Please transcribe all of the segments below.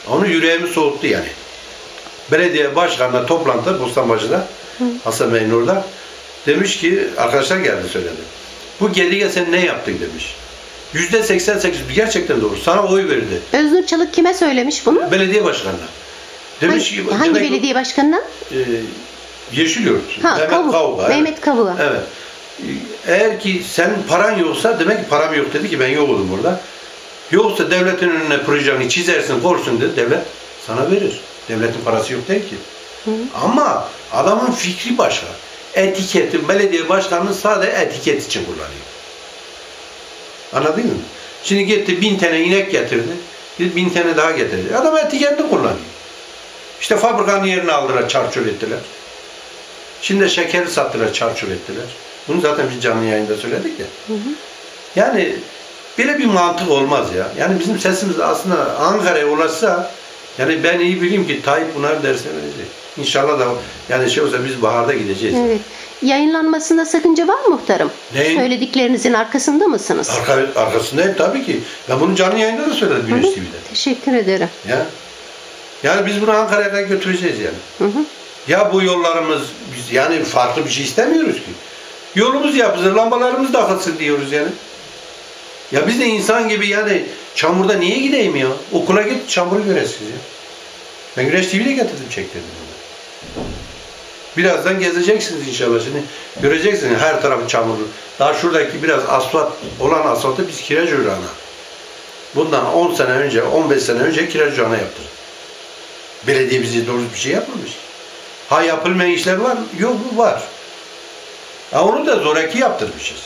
Onu yüreğimi soğuttu yani. Belediye başkanına toplantıda Bostanbacı'da, Hasan Bey'in orada. Demiş ki, arkadaşlar geldi söyledi. Bu Gedik'e sen ne yaptın demiş. %88 gerçekten doğru. Sana oy verdi. Öznur Çalık kime söylemiş bunu? Belediye başkanına. Demiş hangi belediye başkanına? Yeşilyurt. Mehmet Kavuk'a. Mehmet Kavuk'a. Evet. Eğer ki senin paran yoksa, demek ki param yok dedi ki ben yokum burada. Yoksa devletin önüne projeni çizersin, korsun dedi. Devlet sana verir. Devletin parası yok değil ki. Ama adamın fikri başka. Etiketi, belediye başkanının sadece etiket için kullanıyor. Anladın mı? Şimdi gitti 1000 tane inek getirdi. 1000 tane daha getirdi. Adam etiketini kullanıyor. İşte fabrikanın yerini aldılar, çarçur ettiler. Şimdi şekeri sattılar, çarçur ettiler. Bunu zaten biz canlı yayında söyledik ya. Yani böyle bir mantık olmaz ya. Yani bizim sesimiz aslında Ankara'ya ulaşsa, yani ben iyi bileyim ki Tayyip bunlar dersine verecek. İnşallah da yani şey olsa biz baharda gideceğiz. Evet. Yayınlanmasında sakınca var mı muhtarım? Neyin? Söylediklerinizin arkasında mısınız? Arkasındayım tabii ki. Ben bunu canlı yayında da söyledim Güneş TV'de. Teşekkür ederim. Ya. Yani biz bunu Ankara'ya götüreceğiz yani. Ya bu yollarımız, biz yani farklı bir şey istemiyoruz ki. Yolumuz yapılır, lambalarımız da akılsın diyoruz yani. Ya biz de insan gibi yani çamurda niye gideyim ya? Okula git çamuru göresiniz ya. Ben Güneş TV'de getirdim, çektirdim bunu. Birazdan gezeceksiniz inşallah şimdi. Göreceksiniz her tarafı çamurlu. Daha şuradaki biraz asfalt olan asfaltı biz kireç ocağına. Bundan 10 sene önce, 15 sene önce kireç ocağına yaptırdık. Belediye bize doğru bir şey yapmamış. Ha yapılmayan işler var mı? Yok, bu var. Ha onu da zoraki yaptırmışız.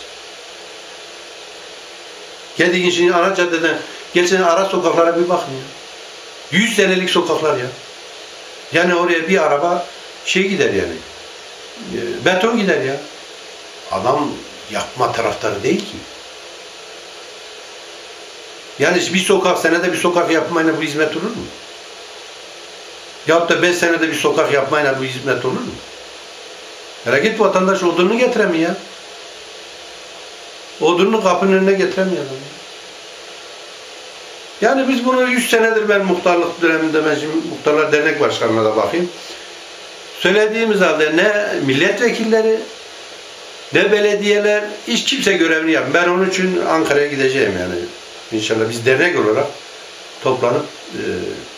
Gedik'in şimdi ana caddeden geçen ara sokaklara bir bakın ya. 100 senelik sokaklar ya. Yani oraya bir araba şey gider yani. Beton gider ya. Adam yapma taraftarı değil ki. Yani bir sokak, senede bir sokak yapmayla bu hizmet olur mu? Yahut da 5 senede bir sokak yapmayla bu hizmet olur mu? Hele git vatandaş odununu getiremiyor ya. Odununu kapının önüne getiremiyor adam. Yani biz bunu 100 senedir ben muhtarlık döneminde, ben şimdi Muhtarlar Dernek Başkanı'na da bakayım. Söylediğimiz halde ne milletvekilleri, ne belediyeler, hiç kimse görevini yapmıyor. Ben onun için Ankara'ya gideceğim yani. İnşallah biz dernek olarak toplanıp